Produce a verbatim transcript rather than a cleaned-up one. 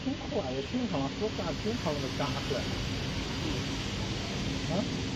挺快的，平常说啥平常那么干出来。啊？